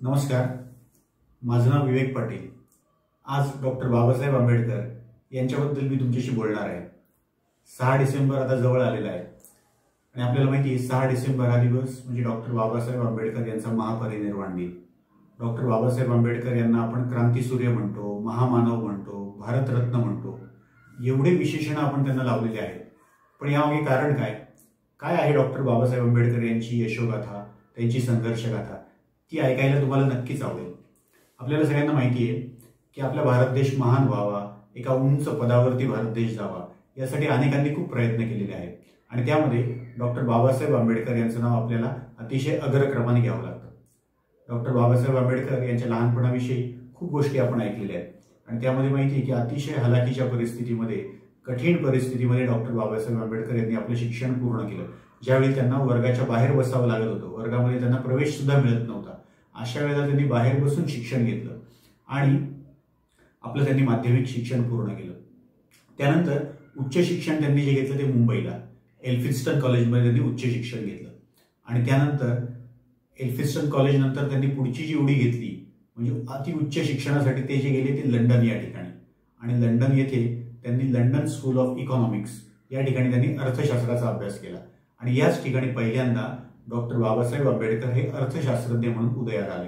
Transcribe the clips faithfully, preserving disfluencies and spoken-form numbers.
नमस्कार, माझं नाव विवेक पाटील। आज डॉक्टर बाबासाहेब आंबेडकर यांच्याबद्दल मी तुमच्याशी बोलणार आहे। सहा डिसेंबर आता जवळ आलेला आहे आणि आपल्याला माहिती आहे सहा डिसेंबर हा दिवस म्हणजे डॉक्टर बाबासाहेब आंबेडकर यांचा महापरिनिर्वाण दिन। डॉक्टर बाबासाहेब आंबेडकर यांना आपण क्रांतीसूर्य म्हणतो, महामानव म्हणतो, भारतरत्न म्हणतो, एवढे विशेषण आपण त्यांना लावलेले आहेत। पण यामागे कारण काय काय आहे डॉक्टर बाबासाहेब आंबेडकर यांची यशोगाथा, त्यांची संघर्षगाथा ती ऐकायला तुम्हाला नक्कीच आवडेल। आपल्याला सगळ्यांना माहिती आहे की आपला भारत देश महान व्हावा, एका उंच पदावरती भारत देश जावा, यासाठी अनेकांनी खूप प्रयत्न केलेले आहेत आणि त्यामध्ये डॉक्टर बाबासाहेब आंबेडकर यांचं नाव आपल्याला अतिशय अग्रक्रमाने घ्यावं लागतं। डॉक्टर बाबासाहेब आंबेडकर यांच्या लहानपणाविषयी खूप गोष्टी आपण ऐकलेल्या आहेत आणि त्यामध्ये माहिती आहे की अतिशय हलाखीच्या परिस्थितीमध्ये, कठीण परिस्थितीमध्ये डॉक्टर बाबासाहेब आंबेडकर यांनी आपलं शिक्षण पूर्ण केलं। ज्यावेळी त्यांना वर्गाच्या बाहेर बसावं लागत होतं, वर्गामध्ये त्यांना प्रवेश सुद्धा मिळत नव्हता, अशा वेळेला त्यांनी बाहेर बसून शिक्षण घेतलं आणि आपलं त्यांनी माध्यमिक शिक्षण पूर्ण केलं। त्यानंतर उच्च शिक्षण त्यांनी जे घेतलं ते मुंबईला एल्फिन्स्टन कॉलेजमध्ये त्यांनी उच्च शिक्षण घेतलं आणि त्यानंतर एल्फिन्स्टन कॉलेज नंतर त्यांनी पुढची जी उडी घेतली म्हणजे अति उच्च शिक्षणासाठी ते जे गेले ते लंडन या ठिकाणी आणि लंडन येथे त्यांनी लंडन स्कूल ऑफ इकॉनॉमिक्स या ठिकाणी त्यांनी अर्थशास्त्राचा अभ्यास केला आणि याच ठिकाणी पहिल्यांदा डॉक्टर बाबासाहेब आंबेडकर हे अर्थशास्त्रज्ञ म्हणून उदयास आले।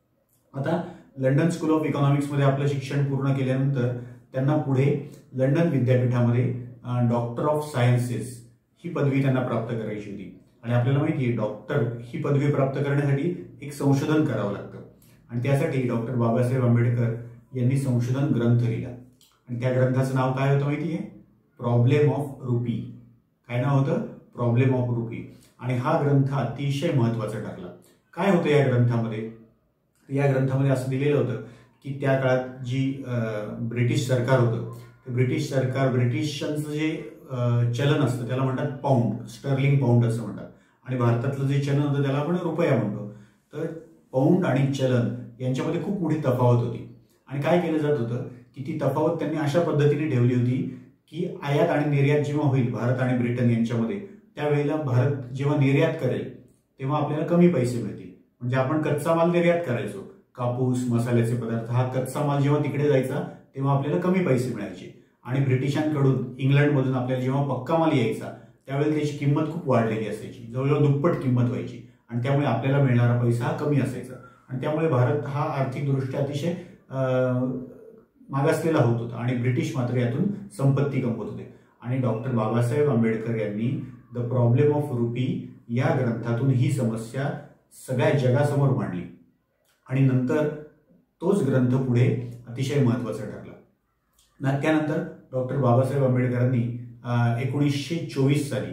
आता लंडन स्कूल ऑफ इकॉनॉमिक्स मध्ये आपलं शिक्षण पूर्ण केल्यानंतर त्यांना पुढे लंडन विद्यापीठामध्ये डॉक्टर ऑफ सायन्सेस ही पदवी त्यांना प्राप्त करायची होती आणि आपल्याला माहिती आहे डॉक्टर ही पदवी प्राप्त करण्यासाठी एक संशोधन करावं लागतं आणि त्यासाठी डॉक्टर बाबासाहेब आंबेडकर यांनी संशोधन ग्रंथ लिहिला आणि त्या ग्रंथाचं नाव काय होतं माहिती आहे? Problem of rupee. काय नाव होतं? Problem of rupee. आणि हा ग्रंथ अतिशय महत्त्वाचा ठरला। काय होतं या ग्रंथामध्ये? या ग्रंथामध्ये असं दिलेलं होतं की त्या काळात जी ब्रिटिश सरकार होतं ते ब्रिटिश सरकार ब्रिटिशांचं जे चलन असतं त्याला म्हणतात पाऊंड, स्टर्लिंग पाऊंड असं म्हणतात आणि भारतातलं जे चलन होतं त्याला आपण रुपया म्हणतो। तर पाऊंड आणि चलन यांच्यामध्ये खूप मोठी तफावत होती आणि काय केलं जात होतं की ती तफावत त्यांनी अशा पद्धतीने ठेवली होती की आयात आणि निर्यात जेव्हा होईल भारत आणि ब्रिटन यांच्यामध्ये त्यावेळेला भारत जेव्हा निर्यात करेल तेव्हा आपल्याला कमी पैसे मिळतील। म्हणजे आपण कच्चा माल निर्यात करायचो, कापूस, मसाल्याचे पदार्थ, हा कच्चा माल जेव्हा तिकडे जायचा तेव्हा आपल्याला कमी पैसे मिळायचे आणि ब्रिटिशांकडून इंग्लंडमधून आपल्याला जेव्हा पक्का माल यायचा त्यावेळेला त्याची किंमत खूप वाढलेली असायची, जवळजवळ दुप्पट किंमत व्हायची आणि त्यामुळे आपल्याला मिळणारा पैसा हा कमी असायचा आणि त्यामुळे भारत हा आर्थिकदृष्ट्या अतिशय मागासलेला होत होता आणि ब्रिटिश मात्र यातून संपत्ती कमवत होते आणि डॉक्टर बाबासाहेब आंबेडकर यांनी द प्रॉब्लेम ऑफ रुपी या ग्रंथातून ही समस्या सगळ्या जगासमोर मांडली आणि नंतर तोच ग्रंथ पुढे अतिशय महत्त्वाचा ठरला। त्यानंतर डॉक्टर बाबासाहेब आंबेडकरांनी एकोणीसशे चोवीस साली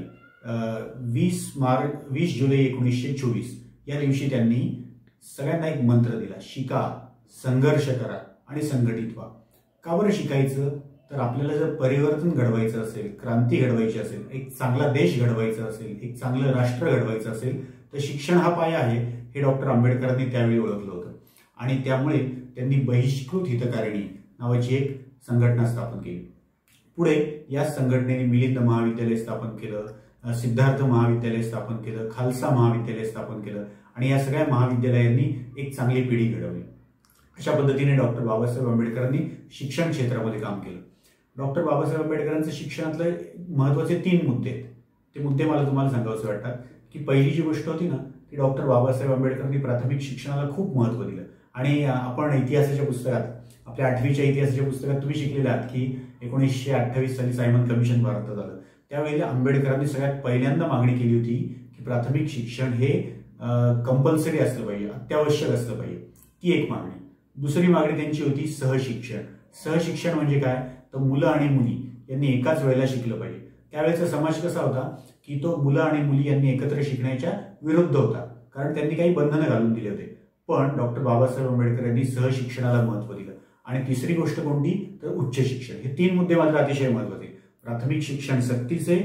वीस मार्च वीस जुलै एकोणीसशे चोवीस या दिवशी त्यांनी सगळ्यांना एक मंत्र दिला, शिका, संघर्ष करा आणि संघटित व्हा। का बरं शिकायचं? तर आपल्याला जर परिवर्तन घडवायचं असेल, क्रांती घडवायची असेल, एक चांगला देश घडवायचा असेल, एक चांगलं राष्ट्र घडवायचं असेल तर शिक्षण हा पाया आहे हे डॉक्टर आंबेडकरांनी त्यावेळी ओळखलं होतं आणि त्यामुळे त्यांनी बहिष्कृत हितकारिणी नावाची एक संघटना स्थापन केली। पुढे या संघटनेने मिलिंद महाविद्यालय स्थापन केलं, सिद्धार्थ महाविद्यालय स्थापन केलं, खालसा महाविद्यालय स्थापन केलं आणि या सगळ्या महाविद्यालयांनी एक चांगली पिढी घडवली। अशा पद्धतीने डॉक्टर बाबासाहेब आंबेडकरांनी शिक्षण क्षेत्रामध्ये काम केलं। डॉक्टर बाबासाहेब आंबेडकरांचं शिक्षणातले महत्त्वाचे तीन मुद्दे आहेत, ते मुद्दे मला तुम्हाला सांगावेसे वाटतात की पहिली जी गोष्ट होती ना ती डॉक्टर बाबासाहेब आंबेडकरांनी प्राथमिक शिक्षणाला खूप महत्त्व दिलं आणि आपण इतिहासाच्या पुस्तकात, आपल्या आठवीच्या इतिहासाच्या पुस्तकात तुम्ही शिकलेले आहात की एकोणीसशे अठ्ठावीस साली सायमन कमिशन भारतात आलं, त्यावेळेला आंबेडकरांनी सगळ्यात पहिल्यांदा मागणी केली होती की प्राथमिक शिक्षण हे कंपल्सरी असलं पाहिजे, अत्यावश्यक असलं पाहिजे, ती एक मागणी। दुसरी मागणी त्यांची होती सहशिक्षण। सहशिक्षण म्हणजे काय? तर मुलं आणि मुली यांनी एकाच वेळेला शिकलं पाहिजे। त्यावेळेचा समाज कसा होता की तो मुलं आणि मुली यांनी एकत्र शिकण्याच्या विरुद्ध होता कारण त्यांनी काही बंधनं घालून दिले होते, पण डॉक्टर बाबासाहेब आंबेडकर यांनी सहशिक्षणाला महत्त्व दिलं। आणि तिसरी गोष्ट कोणती? तर उच्च शिक्षण। हे तीन मुद्दे मात्र अतिशय महत्त्वाचे। प्राथमिक शिक्षण सक्तीचे,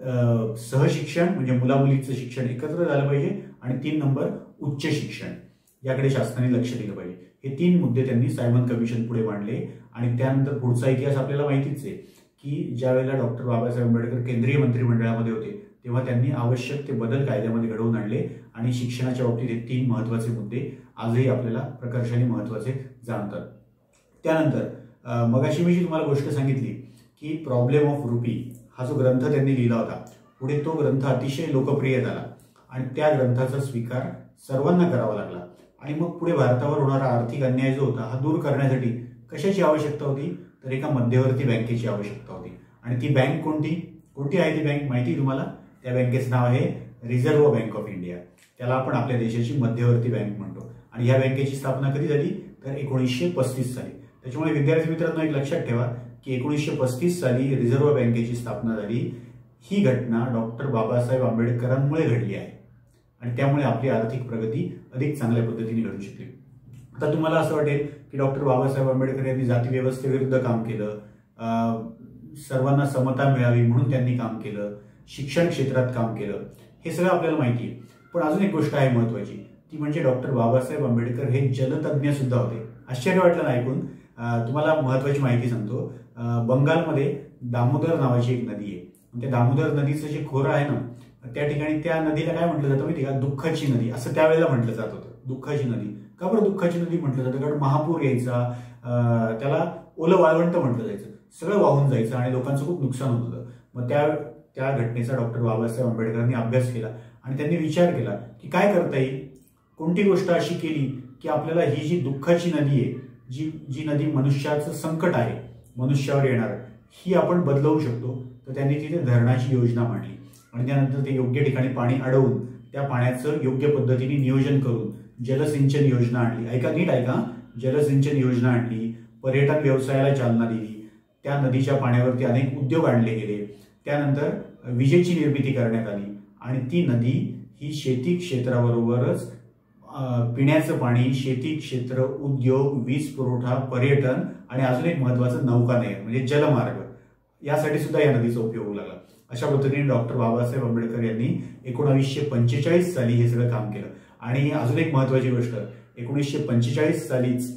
सहशिक्षण म्हणजे मुलामुलीचं शिक्षण एकत्र झालं पाहिजे आणि तीन नंबर उच्च शिक्षण, याकडे शासनाने लक्ष दिलं पाहिजे। हे तीन मुद्दे त्यांनी सायमन कमिशन पुढे मांडले आणि त्यानंतर पुढचा इतिहास आपल्याला माहितीच आहे की ज्या वेळेला डॉक्टर बाबासाहेब आंबेडकर केंद्रीय मंत्रिमंडळामध्ये होते तेव्हा त्यांनी आवश्यक ते बदल कायद्यामध्ये घडवून आणले आणि शिक्षणाच्या बाबतीत हे तीन महत्त्वाचे मुद्दे आजही आपल्याला प्रकर्षाने महत्त्वाचे जाणतात. त्यानंतर मगाशी मी जी तुम्हाला गोष्ट सांगितली की प्रॉब्लेम ऑफ रुपी हा जो ग्रंथ त्यांनी लिहिला होता, पुढे तो ग्रंथ अतिशय लोकप्रिय झाला आणि त्या ग्रंथाचा स्वीकार सर्वांना करावा लागला. आणि मग पुढे भारतावर होणारा आर्थिक अन्याय जो होता हा दूर करण्यासाठी कशाची आवश्यकता होती, तर एका मध्यवर्ती बँकेची आवश्यकता होती. आणि ती बँक कोणती कोणती आहे ती बँक माहिती तुम्हाला? त्या बँकेचं नाव आहे रिझर्व्ह बँक ऑफ इंडिया. त्याला आपण आपल्या देशाची मध्यवर्ती बँक म्हणतो. आणि या बँकेची स्थापना कधी झाली, तर एकोणीसशे पस्तीस साली. त्याच्यामुळे विद्यार्थी मित्रांनो एक लक्षात ठेवा की एकोणीसशे पस्तीस साली रिझर्व्ह बँकेची स्थापना झाली. ही घटना डॉक्टर बाबासाहेब आंबेडकरांमुळे घडली आहे आणि त्यामुळे आपली आर्थिक प्रगती अधिक चांगल्या पद्धतीने घडू शकली. आता तुम्हाला असं वाटेल की डॉक्टर बाबासाहेब आंबेडकर यांनी जाती व्यवस्थेविरुद्ध काम केलं, सर्वांना समता मिळावी म्हणून त्यांनी काम केलं, शिक्षण क्षेत्रात काम केलं, हे सगळं आपल्याला माहिती आहे. पण अजून एक गोष्ट आहे महत्वाची, ती म्हणजे डॉक्टर बाबासाहेब आंबेडकर हे जलतज्ञ सुद्धा होते. आश्चर्य वाटलं ना ऐकून? तुम्हाला महत्वाची माहिती सांगतो. बंगालमध्ये दामोदर नावाची एक नदी आहे. त्या दामोदर नदीचं जे खोरं आहे ना, त्या ठिकाणी त्या नदीला काय म्हटलं जातं माहिती का? दुःखाची नदी असं त्यावेळेला म्हटलं जात होतं. दुःखाची नदी का बरं दुःखाची नदी म्हटलं जातं? कारण महापूर यायचा, त्याला ओलं वाळवंट म्हटलं जायचं, सगळं वाहून जायचं आणि लोकांचं खूप नुकसान होत होतं. मग त्या त्या घटनेचा डॉक्टर बाबासाहेब आंबेडकरांनी अभ्यास केला आणि त्यांनी विचार केला की काय करता येईल, कोणती गोष्ट अशी केली की आपल्याला ही जी दुःखाची नदी आहे, जी जी नदी मनुष्याचं संकट आहे, मनुष्यावर येणार, ही आपण बदलवू शकतो. तर त्यांनी तिथे धरणाची योजना मांडली आणि त्यानंतर ते योग्य ठिकाणी पाणी अडवून त्या पाण्याचं योग्य पद्धतीने नियोजन करून जलसिंचन योजना आणली. ऐका नीट ऐका, जलसिंचन योजना आणली, पर्यटन व्यवसायाला चालना दिली, त्या नदीच्या पाण्यावरती अनेक उद्योग आणले गेले, त्यानंतर विजेची निर्मिती करण्यात आली आणि ती नदी ही शेती क्षेत्राबरोबरच पिण्याचं पाणी, शेती क्षेत्र, उद्योग, वीज पुरवठा, पर्यटन आणि अजून एक महत्वाचं नौकानयन म्हणजे जलमार्ग, यासाठी सुद्धा या नदीचा उपयोग होऊ लागला. अशा पद्धतीने डॉक्टर बाबासाहेब आंबेडकर यांनी एकोणावीसशे पंचेचाळीस साली हे सगळं काम केलं. आणि अजून एक महत्वाची गोष्ट, एकोणीसशे पंचेचाळीस सालीच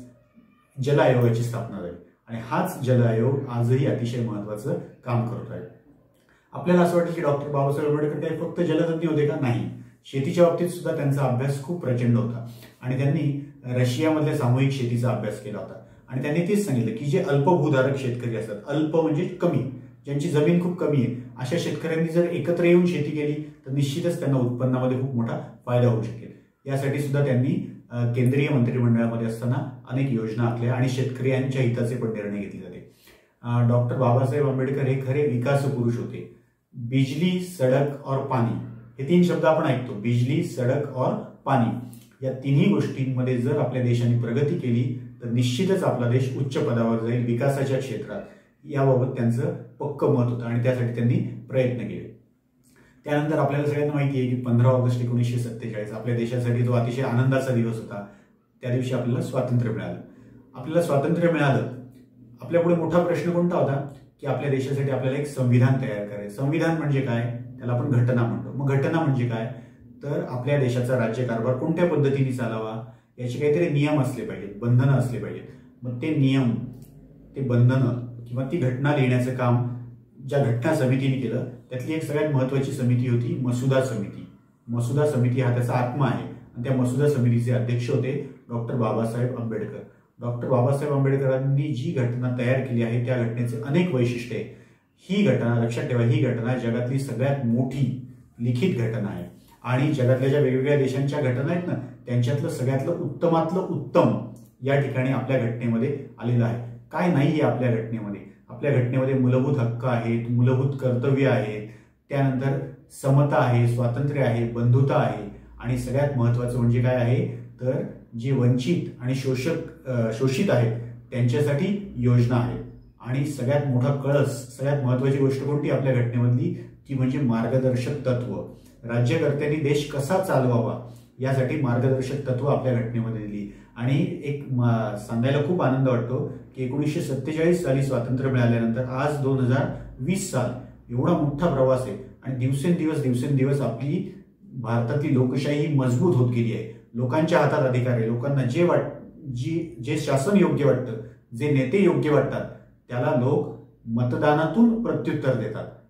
जल आयोगाची स्थापना झाली आणि हाच जल आयोग आजही अतिशय महत्वाचं काम करत आहे. आपल्याला असं वाटतं की डॉक्टर बाबासाहेब आंबेडकर काय फक्त जलतज्ञ होते का? नाही, शेतीच्या बाबतीत सुद्धा त्यांचा अभ्यास खूप प्रचंड होता आणि त्यांनी रशियामधल्या सामूहिक शेतीचा अभ्यास केला होता. आणि त्यांनी तेच सांगितलं की जे अल्पभूधारक शेतकरी असतात, अल्प म्हणजे कमी, ज्यांची जमीन खूप कमी आहे, अशा शेतकऱ्यांनी जर एकत्र येऊन शेती केली तर निश्चितच त्यांना उत्पन्नामध्ये खूप मोठा फायदा होऊ शकेल. यासाठी सुद्धा त्यांनी केंद्रीय मंत्रिमंडळामध्ये असताना अनेक योजना आखल्या आणि शेतकऱ्यांच्या हिताचे पण निर्णय घेतले जाते. डॉक्टर बाबासाहेब आंबेडकर हे खरे विकास पुरुष होते. बिजली, सडक और पाणी हे तीन शब्द आपण ऐकतो, बिजली, सडक और पाणी, या तिन्ही गोष्टींमध्ये जर आपल्या देशाने प्रगती केली तर निश्चितच आपला देश उच्च पदावर जाईल विकासाच्या क्षेत्रात. याबाबत त्यांचं पक्क मत होतं आणि त्यासाठी त्यांनी प्रयत्न केले. त्यानंतर आपल्याला सगळ्यांना माहिती आहे की पंधरा ऑगस्ट एकोणीसशे सत्तेचाळीस आपल्या देशासाठी जो अतिशय आनंदाचा दिवस होता. त्या दिवशी आपल्याला स्वातंत्र्य मिळालं. आपल्याला स्वातंत्र्य मिळालं, आपल्यापुढे मोठा प्रश्न कोणता होता की आपल्या देशासाठी आपल्याला एक संविधान तयार करायचं. संविधान म्हणजे काय? त्याला आपण घटना म्हणतो. मग घटना म्हणजे काय? तर आपल्या देशाचा राज्यकारभार कोणत्या पद्धतीने चालावा याचे काहीतरी नियम असले पाहिजेत, बंधनं असले पाहिजेत. मग ते नियम, ते बंधनं किंवा ती घटना लिहिण्याचं काम ज्या घटना समितीने केलं त्यातली एक सगळ्यात महत्वाची समिती होती मसुदा समिती. मसुदा समिती हा त्याचा आत्मा आहे आणि त्या मसुदा समितीचे अध्यक्ष होते डॉक्टर बाबासाहेब आंबेडकर. डॉक्टर बाबासाहेब आंबेडकरांनी जी घटना तयार केली आहे त्या घटनेचे अनेक वैशिष्ट्ये आहे. ही घटना लक्षात ठेवा, ही घटना जगातली सगळ्यात मोठी लिखित घटना आहे आणि जगातल्या ज्या वेगवेगळ्या देशांच्या घटना आहेत ना त्यांच्यातलं सगळ्यातलं उत्तमातलं उत्तम या ठिकाणी आपल्या घटनेमध्ये आलेलं आहे. काय नाही आहे आपल्या घटनेमध्ये? आपल्या घटनेमध्ये मूलभूत हक्क आहेत, मूलभूत कर्तव्य आहेत, त्यानंतर समता आहे, स्वातंत्र्य आहे, बंधुता आहे आणि सगळ्यात महत्वाचं म्हणजे काय आहे तर जे वंचित आणि शोषक शोषित आहेत त्यांच्यासाठी योजना आहेत. आणि सगळ्यात मोठा कळस, सगळ्यात महत्वाची गोष्ट कोणती आपल्या घटनेमधली, ती म्हणजे मार्गदर्शक तत्व. राज्यकर्त्यांनी देश कसा चालवावा यासाठी मार्गदर्शक तत्व आपल्या घटनेमध्ये दिली. आणि एक सांगायला खूप आनंद वाटतो की एकोणीसशे सत्तेचाळीस साली स्वातंत्र्य मिळाल्यानंतर आज दोन हजार वीस साल एवढा मोठा प्रवास आहे आणि दिवसेंदिवस दिवसेंदिवस आपली भारतातली लोकशाही मजबूत होत गेली आहे. लोकांच्या हातात अधिकार आहे. लोकांना जे वाट जी जे शासन योग्य वाटतं, जे नेते योग्य वाटतात त्याला लोक मतदानातून प्रत्युत्तर देतात.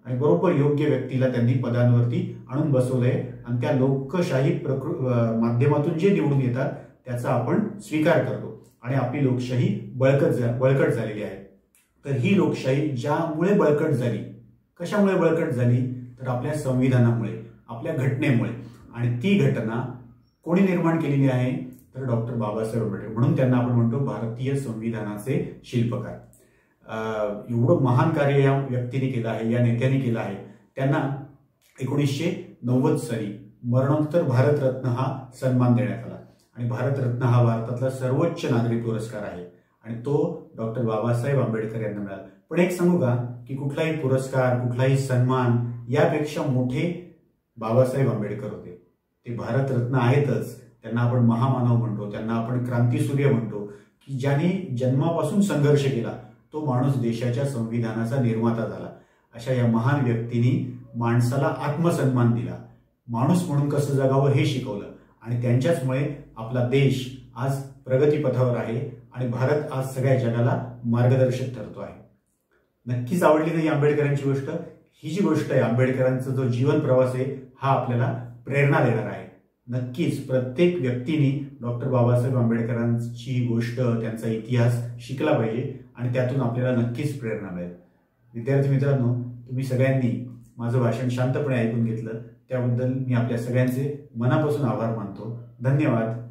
आणि बरोबर योग्य व्यक्तीला त्यांनी पदांवरती आणून बसवलंय आणि त्या लोकशाही प्रकृ माध्यमातून जे निवडून येतात त्याचा आपण स्वीकार करतो आणि आपली लोकशाही बळकट बळकट झालेली आहे. तर ही लोकशाही ज्यामुळे बळकट झाली, कशामुळे बळकट झाली तर आपल्या संविधानामुळे, आपल्या घटनेमुळे. आणि ती घटना कोणी निर्माण केलेली आहे तर डॉक्टर बाबासाहेब आंबेडकर. म्हणून त्यांना आपण म्हणतो भारतीय संविधानाचे शिल्पकार. एवढं महान कार्य या व्यक्तीने केलं आहे, या नेत्याने केलं आहे. त्यांना एकोणीसशे नव्वद साली मरणोत्तर भारतरत्न हा सन्मान देण्यात आला आणि भारतरत्न हा भारतातला सर्वोच्च नागरी पुरस्कार आहे आणि तो डॉक्टर बाबासाहेब आंबेडकर यांना मिळाला. पण एक सांगू का की कुठलाही पुरस्कार, कुठलाही सन्मान यापेक्षा मोठे बाबासाहेब आंबेडकर होते. ते भारतरत्न आहेतच, त्यांना आपण महामानव म्हणतो, त्यांना आपण क्रांतीसूर्य म्हणतो, की ज्याने जन्मापासून संघर्ष केला तो माणूस देशाच्या संविधानाचा निर्माता झाला. अशा या महान व्यक्तींनी माणसाला आत्मसन्मान दिला, माणूस म्हणून कसं जगावं हे शिकवलं आणि त्यांच्याचमुळे आपला देश आज प्रगतीपथावर आहे आणि भारत आज सगळ्या जगाला मार्गदर्शक ठरतो आहे. नक्कीच आवडली नाही आंबेडकरांची गोष्ट. ही जी गोष्ट आहे, आंबेडकरांचा जो जीवन प्रवास आहे, हा आपल्याला प्रेरणा देणार आहे. नक्कीच प्रत्येक व्यक्तीने डॉक्टर बाबासाहेब आंबेडकरांची गोष्ट, त्यांचा इतिहास शिकला पाहिजे आणि त्यातून आपल्याला नक्कीच प्रेरणा मिळेल. विद्यार्थी मित्रांनो, तुम्ही सगळ्यांनी माझं भाषण शांतपणे ऐकून घेतलं त्याबद्दल मी आपल्या सगळ्यांचे मनापासून आभार मानतो. धन्यवाद.